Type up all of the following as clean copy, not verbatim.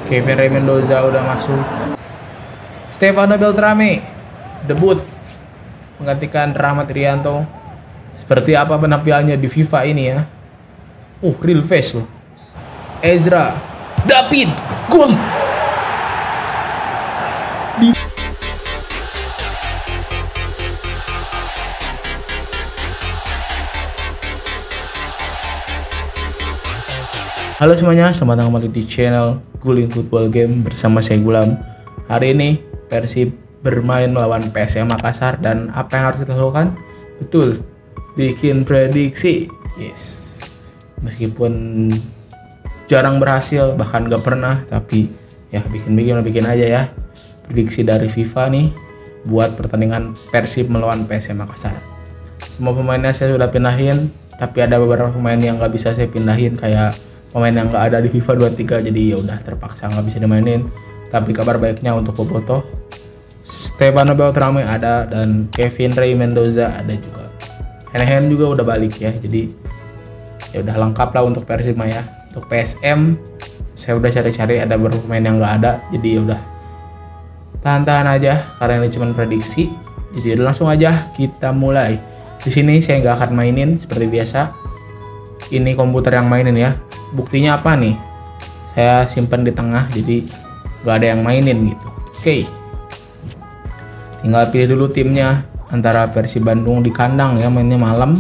Kevin Ray Mendoza udah masuk. Stefano Beltrame debut menggantikan Rahmat Irianto. Seperti apa penampilannya di FIFA ini ya? Real face loh. Ezra David gol. Halo semuanya, selamat datang kembali di channel Guling Football Game bersama saya Gulam. Hari ini Persib bermain melawan PSM Makassar dan apa yang harus kita lakukan? Betul, bikin prediksi. Yes. Meskipun jarang berhasil, bahkan gak pernah, tapi ya bikin aja ya. Prediksi dari FIFA nih buat pertandingan Persib melawan PSM Makassar. Semua pemainnya saya sudah pindahin, tapi ada beberapa pemain yang gak bisa saya pindahin, kayak pemain yang nggak ada di FIFA 23, jadi ya udah terpaksa nggak bisa dimainin. Tapi kabar baiknya untuk Bobotoh, Stefano Beltrame ada, dan Kevin Ray Mendoza ada juga. Hen juga udah balik ya, jadi ya udah lengkap lah untuk Persib ya. Untuk PSM saya udah cari-cari, ada beberapa pemain yang nggak ada, jadi ya udah tahan-tahan aja karena ini cuma prediksi. Jadi langsung aja kita mulai. Di sini saya nggak akan mainin seperti biasa. Ini komputer yang mainin ya. Buktinya apa nih? Saya simpan di tengah, jadi gak ada yang mainin gitu. Oke. Tinggal pilih dulu timnya, antara Persib Bandung di kandang ya, mainnya malam.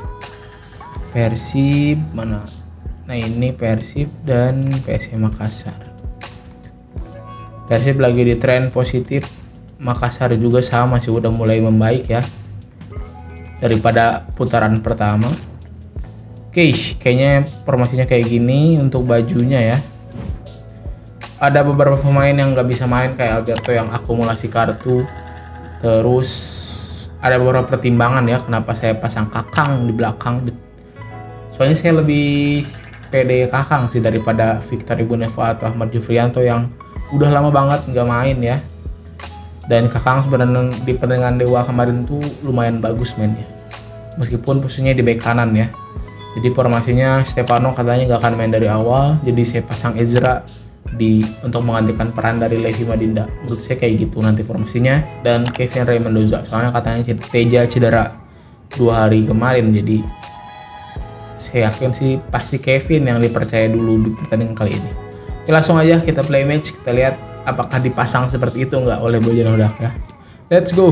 Persib mana? Nah ini Persib dan PSM Makassar. Persib lagi di tren positif. Makassar juga sama sih, udah mulai membaik ya daripada putaran pertama. Oke, kayaknya formasinya kayak gini untuk bajunya ya. Ada beberapa pemain yang nggak bisa main kayak Alberto yang akumulasi kartu. Terus ada beberapa pertimbangan ya kenapa saya pasang Kakang di belakang. Soalnya saya lebih pede Kakang sih daripada Victor Ibu Neva atau Ahmad Jufrianto yang udah lama banget nggak main ya. Dan Kakang sebenarnya di pertandingan Dewa kemarin tuh lumayan bagus mainnya. Meskipun posisinya di bek kanan ya. Jadi formasinya Stefano katanya gak akan main dari awal, jadi saya pasang Ezra untuk menggantikan peran dari Levi Madinda. Menurut saya kayak gitu nanti formasinya. Dan Kevin Ray Mendoza, soalnya katanya Teja cedera 2 hari kemarin, jadi saya yakin sih pasti Kevin yang dipercaya dulu di pertandingan kali ini. Oke, langsung aja kita play match, kita lihat apakah dipasang seperti itu nggak oleh Bojan Hodak ya. Let's go.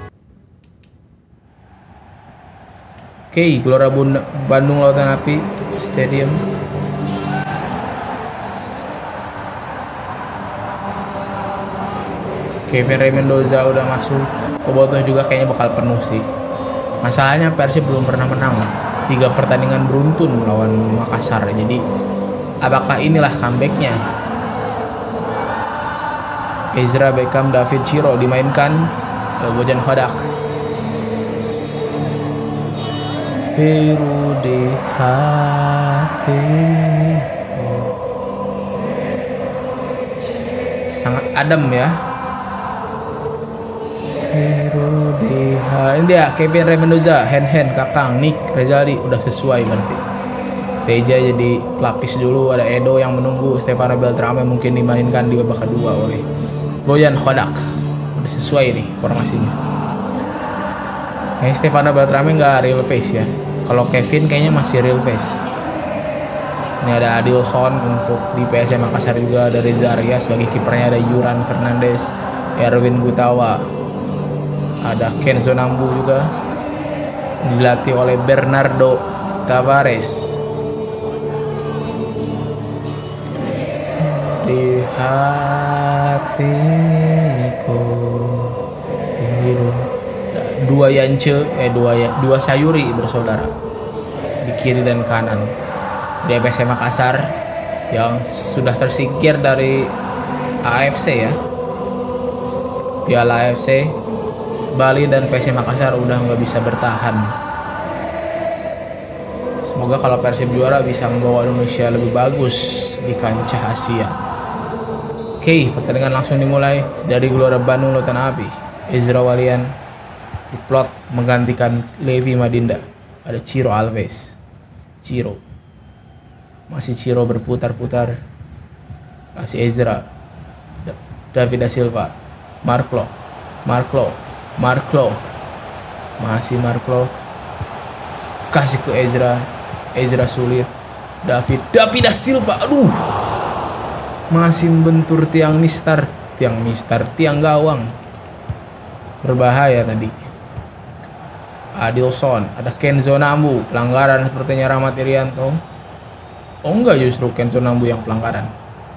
Oke, Gelora Bandung Lautan Api Stadium. Kevin Ray Mendoza udah masuk. Bobotoh juga kayaknya bakal penuh sih. Masalahnya Persib belum pernah menang 3 pertandingan beruntun melawan Makassar. Jadi apakah inilah comebacknya? Ezra Beckham David Chiro dimainkan Bojan Hodak. Biru di hatiku, sangat adem ya. Biru di hati. Ini dia Kevin Ray Mendoza, Hen Kakang, Nick Rezali udah sesuai berarti. Teja jadi pelapis dulu, ada Edo yang menunggu. Stefano Beltrame mungkin dimainkan di babak kedua oleh Bojan Hodak. Udah sesuai nih formasinya. Ini Stefano Beltrame nggak real face ya. Kalau Kevin kayaknya masih real face. Ini ada Adilson untuk di PSM Makassar juga, ada Reza Arya sebagai kipernya, ada Yuran Fernandes, Erwin Gutawa, ada Kenzo Nambu juga, dilatih oleh Bernardo Tavares. Di hatiku hidup. Dua Sayuri bersaudara di kiri dan kanan. Di PSM Makassar yang sudah tersingkir dari AFC ya, Piala AFC. Bali dan PSM Makassar udah nggak bisa bertahan. Semoga kalau Persib juara bisa membawa Indonesia lebih bagus di kancah Asia. Oke, pertandingan langsung dimulai dari Gelora Bandung Lautan Api. Ezra Walian diplot menggantikan Levi Madinda. Ada Ciro Alves. Masih Ciro berputar-putar. kasih Ezra, David da Silva, Mark Klok, masih Mark Klok, kasih ke Ezra sulit, David da Silva, aduh, masih membentur tiang gawang, berbahaya tadi. Adilson, ada Kenzo Nambu, pelanggaran sepertinya Rahmat Irianto. Oh enggak, justru Kenzo Nambu yang pelanggaran.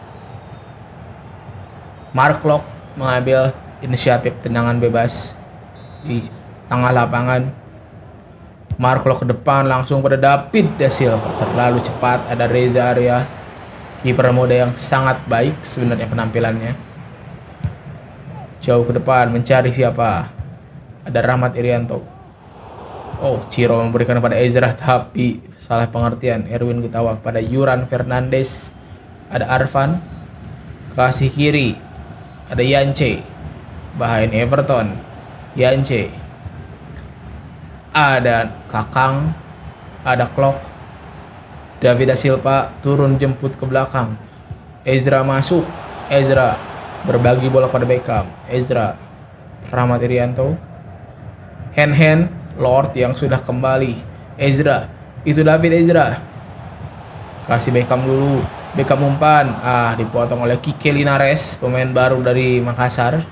Mark Klok mengambil inisiatif tendangan bebas di tengah lapangan. Mark Klok ke depan langsung pada David da Silva, terlalu cepat. Ada Reza Arya, kiper muda yang sangat baik sebenarnya penampilannya. Jauh ke depan mencari siapa? Ada Rahmat Irianto. Oh, Ciro memberikan kepada Ezra, tapi salah pengertian. Erwin Gutawa kepada Yuran Fernandes. Ada Arfan, kasih kiri. Ada Yance, bahain Everton. Yance, ada Kakang, ada Klok. David da Silva turun jemput ke belakang. Ezra masuk. Ezra berbagi bola pada Beckham. Ezra, Rahmat Irianto, hand Lord yang sudah kembali. Ezra, itu David Ezra. Kasih Beckham dulu. Beckham umpan. Dipotong oleh Kike Linares, pemain baru dari Makassar.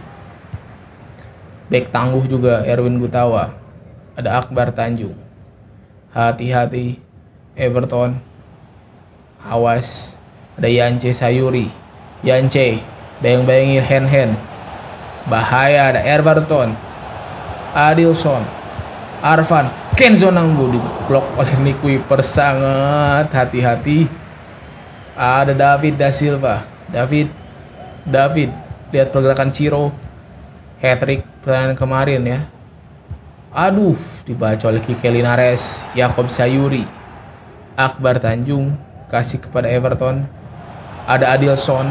Bek tangguh juga Erwin Gutawa. Ada Akbar Tanjung. Hati-hati Everton. Awas. Ada Yance Sayuri. Yance bayang-bayangi hand. Bahaya, ada Everton. Adilson, Arfan, Kenzo Nambu diblok oleh Nick Kuiper, sangat hati-hati. Ada David da Silva. David, lihat pergerakan Ciro. Hat-trick pertandingan kemarin ya. Aduh, dibaca oleh Kike Linares. Yakob Sayuri, Akbar Tanjung, kasih kepada Everton. Ada Adilson.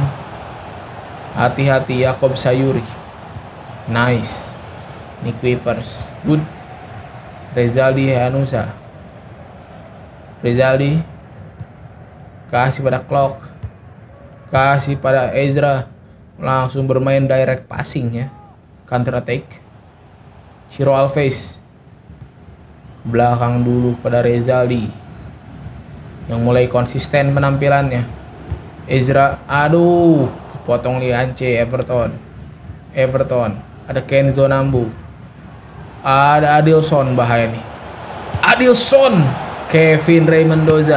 Hati-hati Yakob Sayuri. Nice. Nick Kuipers, good. Rezaldi Hanusa. Rezaldi kasih pada Klok, kasih pada Ezra, langsung bermain direct passing ya, counter attack. Ciro Alves belakang dulu pada Rezaldi yang mulai konsisten penampilannya. Ezra, aduh, potong Liance. Everton, ada Kenzo Nambu. Ada Adilson, bahaya nih. Adilson, Kevin Ray Mendoza,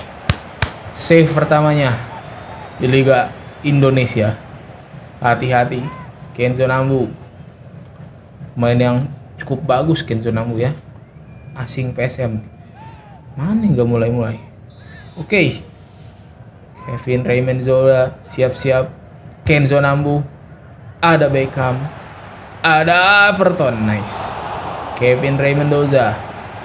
save pertamanya di Liga Indonesia. Hati-hati Kenzo Nambu, main yang cukup bagus Kenzo Nambu ya, asing PSM. Mana nggak mulai. Oke. Kevin Ray Mendoza siap-siap. Kenzo Nambu, ada Beckham, ada Everton, nice. Kevin Ray Mendoza.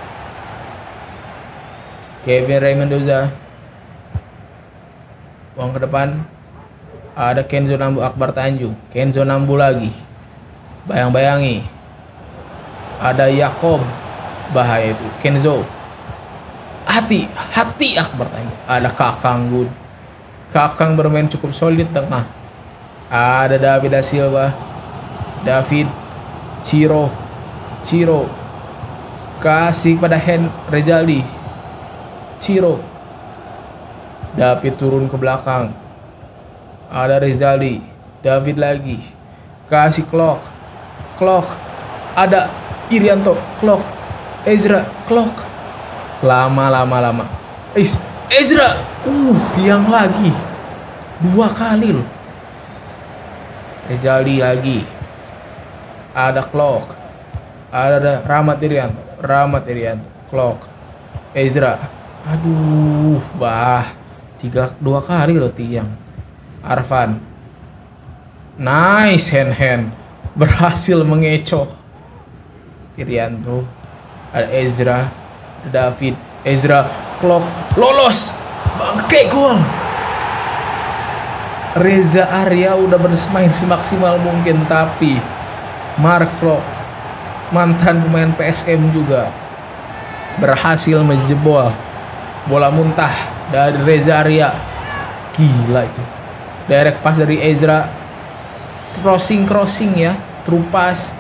Buang ke depan. Ada Kenzo Nambu, Akbar Tanjung. Kenzo Nambu lagi. Bayang-bayangi. Ada Yakob. Bahaya itu. Kenzo. Hati Akbar Tanjung. Ada Kakang Good. Kakang bermain cukup solid tengah. Ada David da Silva. David. Ciro kasih pada Rezaldi. Ciro, David turun ke belakang. Ada Rezaldi. David lagi. Kasih Klok. Ada Irianto. Klok. Ezra. Klok. Lama. Ezra. Tiang lagi. 2 kali loh. Rezaldi lagi. Ada Klok. Ada Rahmat Irianto. Klok. Ezra. Aduh, 2 kali loh tiang. Arfan. Nice hand. Berhasil mengecoh Irianto. Ada Ezra. David. Ezra. Klok. Lolos. Bangke gol. Reza Arya udah bermain semaksimal mungkin, tapi Mark Klok, mantan pemain PSM juga, berhasil menjebol bola muntah dari Reza Arya. Gila itu. Direct pass dari Ezra. Crossing ya. True pass.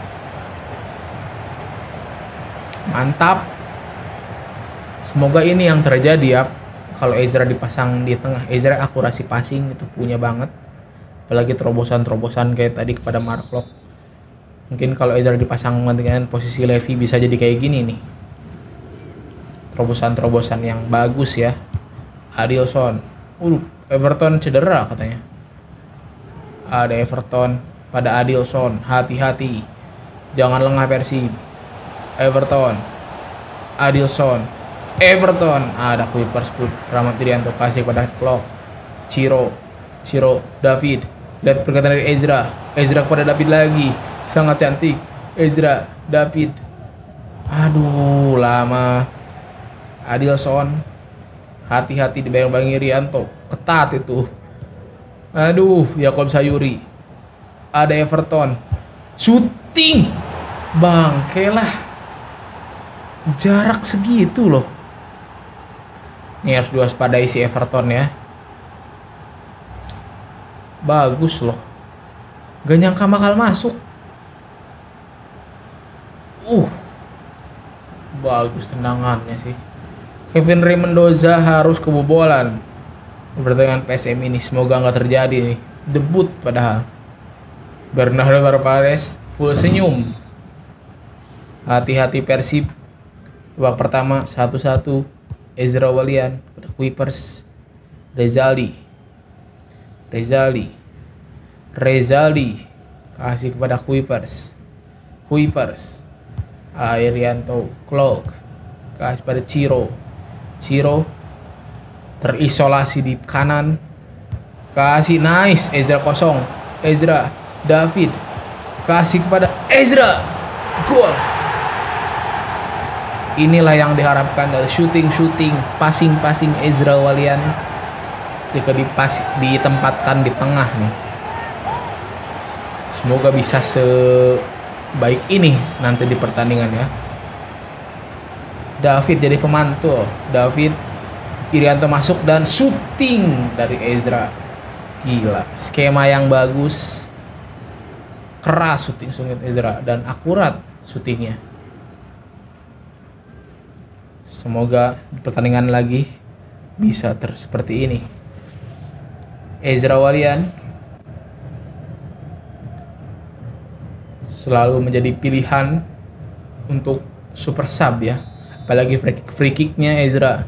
Mantap. Semoga ini yang terjadi ya. Kalau Ezra dipasang di tengah, Ezra akurasi passing itu punya banget. Apalagi terobosan-terobosan kayak tadi kepada Mark Locke. Mungkin kalau Ezra dipasang dengan posisi Levy bisa jadi kayak gini nih. Terobosan-terobosan yang bagus ya. Adilson. Everton cedera katanya. Ada Everton pada Adilson. Hati-hati. Jangan lengah Persib. Everton. Adilson. Everton. Ada Kuipers. Rahmat Irianto kasih pada Clock. Ciro. David. Lihat perkataan dari Ezra. Ezra kepada David lagi. Sangat cantik. Ezra. David. Aduh, lama. Adilson. Hati-hati dibayang-bayang Irianto. Ketat itu. Aduh, Yakob Sayuri. Ada Everton. Shooting. Bangke lah. Jarak segitu loh. Ini harus diwaspadai si Everton ya. Bagus loh. Gak nyangka bakal masuk. Bagus tendangannya sih. Kevin Ray Mendoza harus kebobolan di pertandingan PSM ini. Semoga nggak terjadi nih. Debut padahal. Bernardo Tavares full senyum. Hati-hati Persib. Babak pertama 1-1. Ezra Walian pada Kuipers. Rezali kasih kepada Kuipers. Irianto. Clock kasih pada Ciro terisolasi di kanan. Kasih nice. Ezra kosong. Ezra. David kasih kepada Ezra. Gol. Inilah yang diharapkan dari shooting, passing Ezra Walian. Jika ditempatkan di tengah nih. Semoga bisa sebaik ini nanti di pertandingan ya. David jadi pemantul. David. Irianto masuk dan shooting dari Ezra. Gila, skema yang bagus. Keras shooting Ezra dan akurat shootingnya. Semoga di pertandingan lagi bisa seperti ini. Ezra Walian selalu menjadi pilihan untuk super sub ya. Apalagi free kicknya Ezra.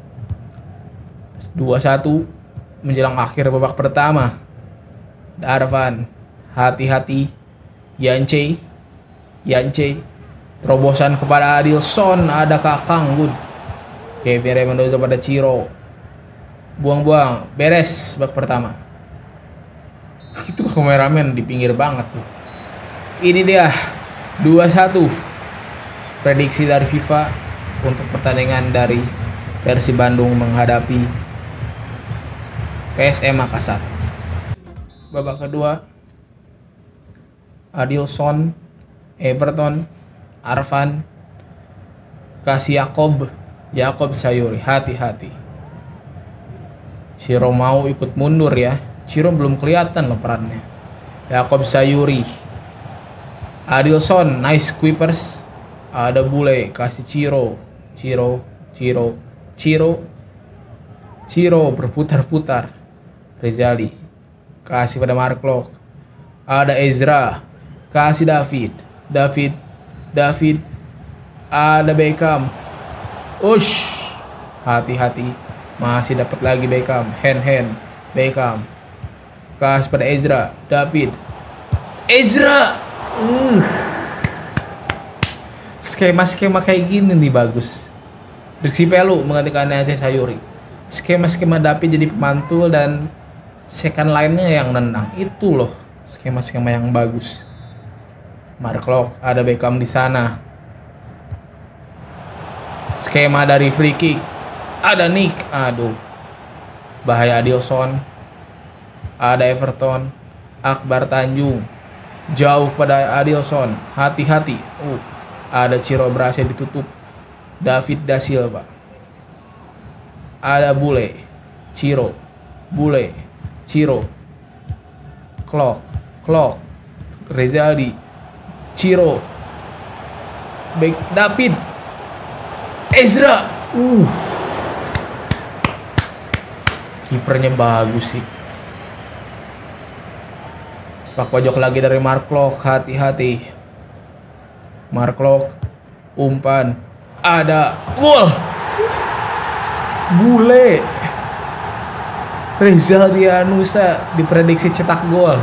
2-1 menjelang akhir babak pertama. Arvan. Hati-hati. Yance. Terobosan kepada Adilson. Ada Kakang. Good. Kevin Ray Mendoza pada Ciro. Buang-buang. Beres babak pertama. Itu kameramen di pinggir banget tuh. Ini dia 2-1 prediksi dari FIFA untuk pertandingan dari Persib Bandung menghadapi PSM Makassar. Babak kedua, Adilson, Everton, Arvan, kasih Yakob Sayuri. Hati-hati. Ciro mau ikut mundur ya. Ciro belum kelihatan loh perannya. Yakob Sayuri. Adilson, nice Kuipers. Ada Bule, kasih Ciro berputar-putar. Rezali kasih pada Mark Locke. Ada Ezra, kasih David. Ada Beckham. Hati-hati. Masih dapat lagi Beckham. Hand Beckham. Kasih pada Ezra. David. Ezra. Skema kayak gini nih bagus. Rizky Pelu menggantikan Yance Sayuri. Skema David jadi pemantul dan second line-nya yang nendang. Itu loh skema yang bagus. Mark Locke, ada Beckham di sana. Skema dari free kick. Ada Nick. Aduh. Bahaya Adilson. Ada Everton. Akbar Tanjung. Jauh pada Adilson. Hati-hati. Ada Ciro berhasil ditutup. David Da Silva. Ada Bule. Ciro. Clock, Rezaldi, Ciro, back David, Ezra. Kipernya bagus sih. Sepak pojok lagi dari Mark Klok, hati-hati. Mark Klok, umpan, ada gol. Bule. Rezaldi Hanusa diprediksi cetak gol.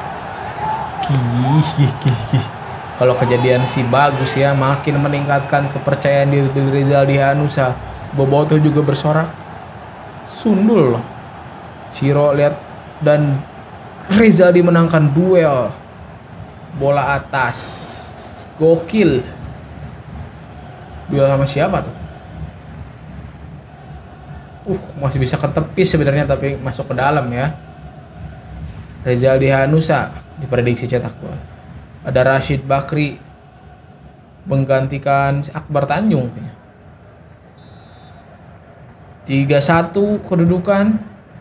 Kalau kejadian sih bagus ya, makin meningkatkan kepercayaan diri Rezaldi Hanusa. Bobotoh juga bersorak. Sundul loh. Ciro lihat, dan Rezaldi menangkan duel bola atas. Gokil. Duel sama siapa tuh? Masih bisa ketepis sebenarnya, tapi masuk ke dalam ya. Rezaldi Hanusa diprediksi cetak gol. Ada Rashid Bakri menggantikan Akbar Tanjung. 3-1 kedudukan.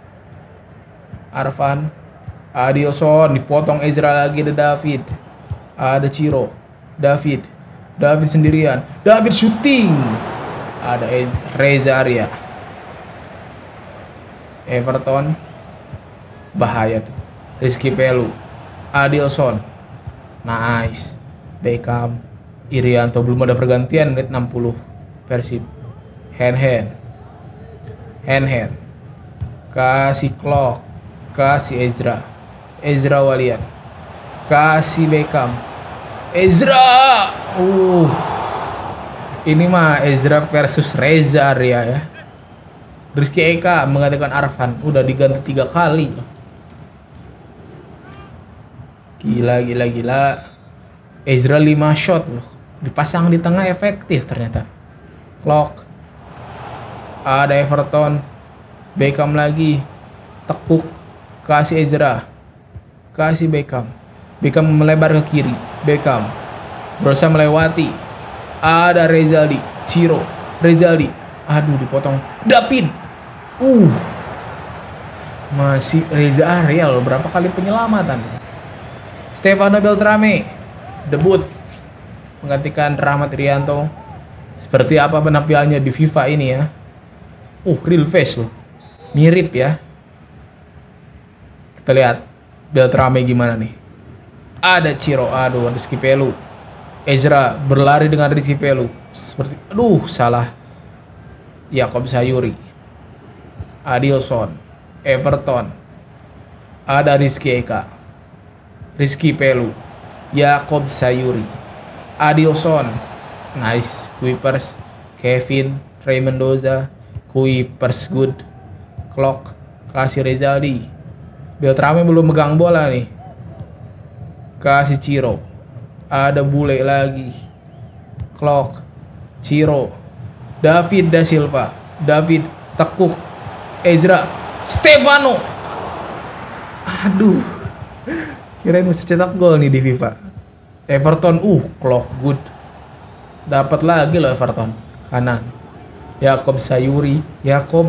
Arfan, Adilson dipotong, Ezra lagi, ada David, ada Ciro, David sendirian, David shooting, ada Reza Arya. Everton bahaya tuh. Rizky Pelu, Adilson, nice. Beckham, Irianto, belum ada pergantian, menit 60. Persib, hand kasih Klok, kasih Ezra Walian, kasih Beckham, Ezra. Ini mah Ezra versus Reza Arya ya. Rizky Eka menggantikan Arfan, udah diganti 3 kali. Gila. Ezra 5 shot loh. Dipasang di tengah efektif ternyata. Klok. Ada Everton. Beckham lagi. Tekuk. Kasih Ezra. Kasih Beckham. Beckham melebar ke kiri. Beckham berusaha melewati. Ada Rezaldi. Ciro. Rezaldi. Aduh, dipotong. David. Masih Reza Arya loh, berapa kali penyelamatan. Stefano Beltrame debut menggantikan Rahmat Irianto. Seperti apa penampilannya di FIFA ini ya. Real face loh. Mirip ya. Kita lihat Beltrame gimana nih. Ada Ciro, aduh, ada Rizky Pelu. Ezra berlari dengan Rizky Pelu. Seperti, salah. Yakob Sayuri. Adilson, Everton, ada Rizky Eka, Rizky Pelu, Yakob Sayuri, Adilson, nice. Kuipers, Kevin, Ray Mendoza, Kuipers good. Klok, kasih Rezaldi. Beltrame belum megang bola nih. Kasih Ciro, ada Bule lagi. Klok, Ciro, David da Silva, David tekuk. Ezra, Stefano. Aduh. Kirain mesti cetak gol nih di FIFA. Everton, Klok good. Dapat lagi loh Everton. Kanan. Yakob Sayuri, Yakob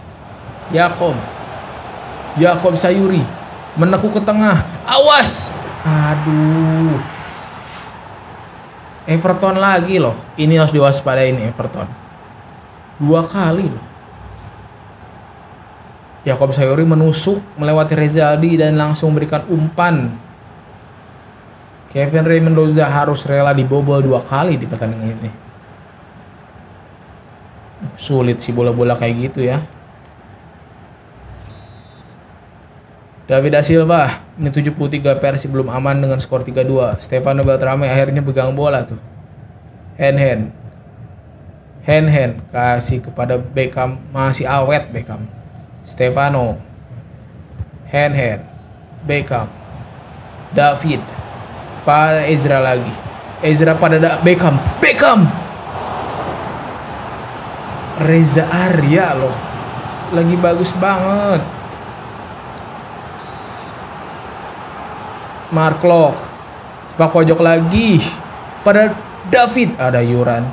Sayuri menekuk ke tengah. Awas. Aduh. Everton lagi loh. Ini harus diwaspadain Everton. 2 kali loh. Yakob Sayuri menusuk melewati Rezaldi dan langsung memberikan umpan. Kevin Ray Mendoza harus rela dibobol 2 kali di pertandingan ini. Sulit sih bola-bola kayak gitu ya. David da Silva, ini 73, Persib belum aman dengan skor 3-2. Stefano Beltrame akhirnya pegang bola tuh. Hand kasih kepada Beckham, masih awet Beckham. Stefano, hand Beckham, David, pada Ezra lagi, Ezra pada Beckham, Reza Arya loh, lagi bagus banget. Mark Klok, sepak pojok lagi pada David, ada Yuran,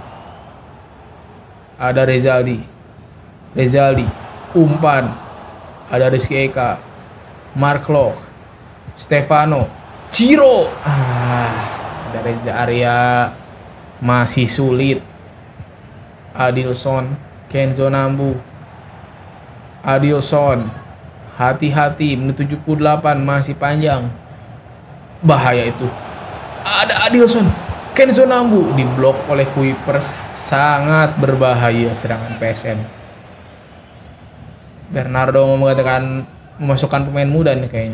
ada Rezaldi, umpan, ada Rizky Eka, Mark Klok, Stefano, Ciro. Ada Reza Arya masih sulit. Adilson, Kenzo Nambu. Adilson, hati-hati, menit 78 masih panjang. Bahaya itu. Ada Adilson, Kenzo Nambu diblok oleh Kuipers, sangat berbahaya serangan PSM. Bernardo mau mengatakan memasukkan pemain muda nih kayaknya.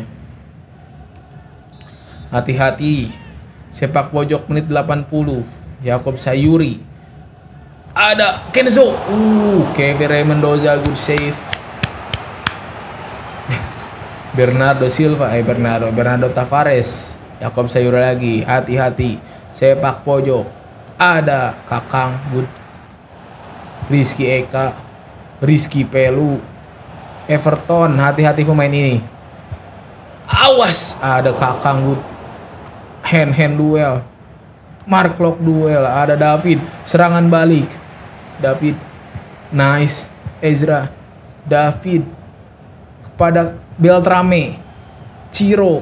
Hati-hati. Sepak pojok menit 80. Yakob Sayuri. Ada Kenzo. Kevin Mendoza, good save. Bernardo Tavares. Yakob Sayuri lagi. Hati-hati. Sepak pojok. Ada Kakang, good. Rizky Eka. Rizky Pelu. Everton, hati-hati pemain ini. Awas, ada Kakang, good. Hand duel. Mark Locke duel. Ada David, serangan balik. David, nice. Ezra, David kepada Beltrame. Ciro.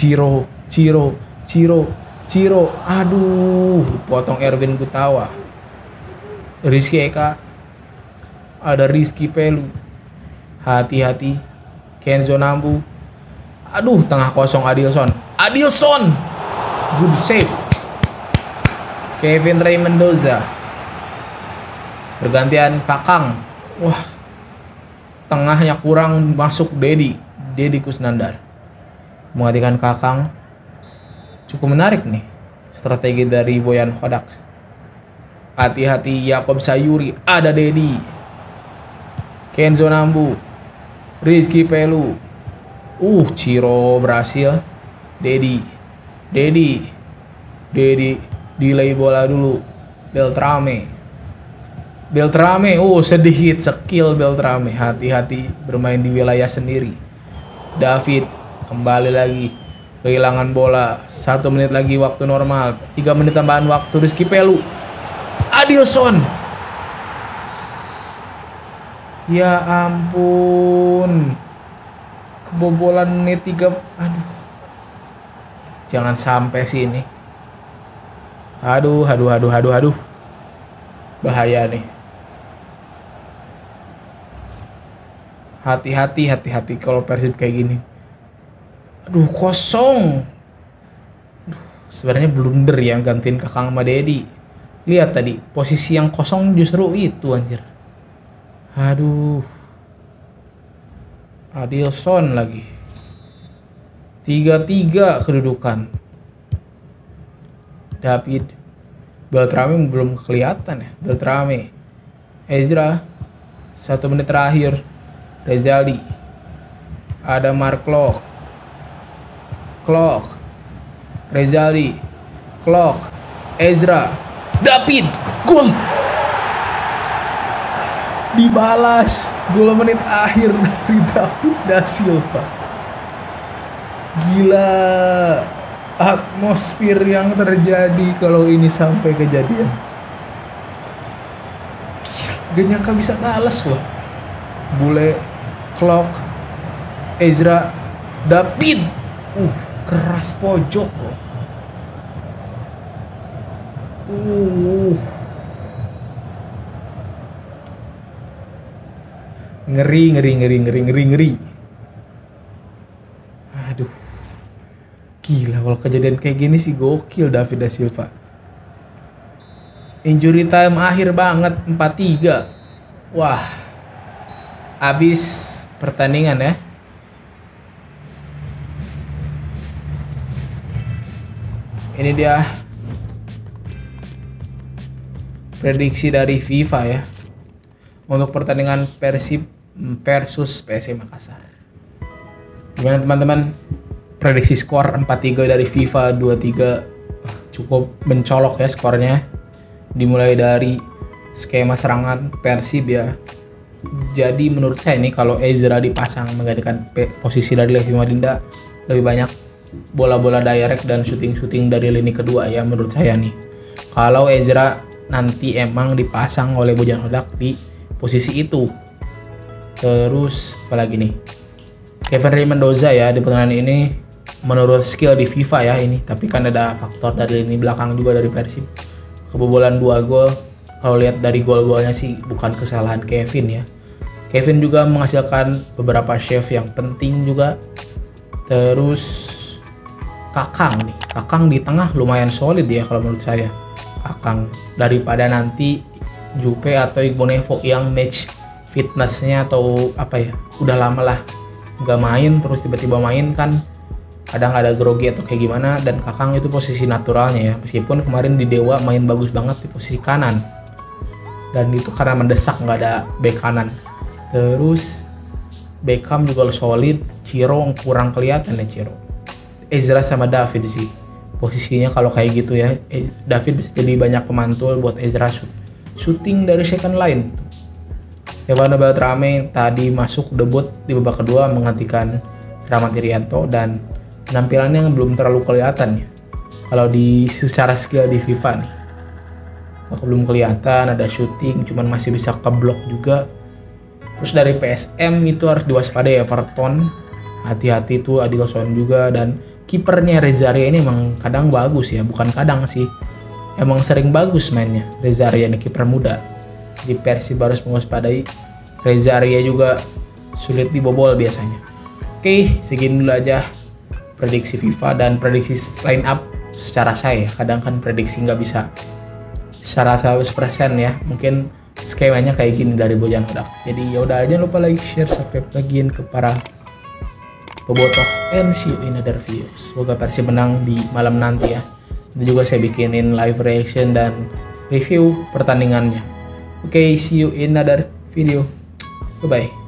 Aduh, potong Erwin Gutawa. Rizky Eka. Ada Rizky Pelu. Hati-hati. Kenzo Nambu. Aduh, tengah kosong Adilson. Good save. Kevin Mendoza. Pergantian Kakang. Wah, tengahnya kurang, masuk Dedi Kusnandar menggantikan Kakang. Cukup menarik nih strategi dari Boyan Hodak. Hati-hati Yakob Sayuri. Ada Dedi, Kenzo Nambu, Rizky Pelu. Ciro berhasil. Dedi delay bola dulu. Beltrame, sedikit skill Beltrame. Hati-hati bermain di wilayah sendiri. David kembali lagi, kehilangan bola. 1 menit lagi waktu normal. 3 menit tambahan waktu. Rizky Pelu. Adilson. Ya ampun. Kebobolan menit 3. Aduh. Jangan sampai sih ini. Aduh. Bahaya nih. Hati-hati kalau Persib kayak gini. Aduh, kosong. Sebenarnya blunder yang gantiin Kakang sama Dedi. Lihat tadi, posisi yang kosong justru itu anjir. Aduh. Adilson lagi. 3-3 kedudukan. David. Beltrame belum kelihatan ya. Beltrame. Ezra. 1 menit terakhir. Rezaldi. Ada Mark Locke. Rezaldi. Ezra. David. Gol. Dibalas. Gol menit akhir dari David da Silva. Gila. Atmosfer yang terjadi kalau ini sampai kejadian. Gak nyangka bisa balas loh. Bule, Clock, Ezra, David. Keras pojok loh. Ngeri. Aduh. Gila, kalau kejadian kayak gini sih gokil David da Silva. Injury time akhir banget, 4-3. Wah. Habis pertandingan ya. Ini dia prediksi dari FIFA ya untuk pertandingan Persib versus PSM Makassar. Gimana teman-teman? Prediksi skor 4-3 dari FIFA 23 cukup mencolok ya skornya. Dimulai dari skema serangan Persib ya. Jadi menurut saya nih kalau Ezra dipasang menggantikan posisi dari Levi Madinda, lebih banyak bola-bola direct dan shooting dari lini kedua ya menurut saya nih. Kalau Ezra nanti emang dipasang oleh Bojan Hodak di posisi itu. Terus apalagi nih? Kevin Mendoza ya di pertandingan ini menurut skill di FIFA ya ini, tapi kan ada faktor dari lini belakang juga dari Persib. Kebobolan 2 gol, kalau lihat dari gol-golnya sih bukan kesalahan Kevin ya. Kevin juga menghasilkan beberapa save yang penting juga. Terus Kakang di tengah lumayan solid ya kalau menurut saya. Kakang daripada nanti Jupe atau Igbonevo yang match fitnessnya atau apa ya, udah lama lah nggak main terus tiba-tiba main kan kadang ada grogi atau kayak gimana. Dan Kakang itu posisi naturalnya ya, meskipun kemarin di Dewa main bagus banget di posisi kanan dan itu karena mendesak, nggak ada bek kanan. Terus Beckham juga solid, Ciro kurang kelihatan ya Ciro. Ezra sama David sih posisinya kalau kayak gitu ya. David bisa jadi banyak pemantul buat Ezra shooting dari second line. Stefano Beltrame tadi masuk debut di babak kedua menggantikan Rahmat Irianto dan penampilannya belum terlalu kelihatan ya. Kalau di secara skill di FIFA nih, kok belum kelihatan ada shooting, cuman masih bisa keblok juga. Terus dari PSM itu harus diwaspadai Everton, hati-hati tuh Adilson juga. Dan kipernya Rezaria ini emang kadang bagus ya, bukan kadang sih, emang sering bagus mainnya Rezaria ini, kiper muda. Di Persib harus mewaspadai Rezaria juga sulit dibobol biasanya. Oke, segini dulu aja prediksi FIFA dan prediksi line up secara saya. Kadang kan prediksi nggak bisa secara 100% ya, mungkin skemanya kayak gini dari Bojan Hodak. Jadi yaudah, jangan lupa like, share, subscribe lagiin ke para bobotoh, and see you in other videos. Semoga Persib menang di malam nanti ya. Itu juga saya bikinin live reaction dan review pertandingannya. Oke, see you in other video. Bye bye.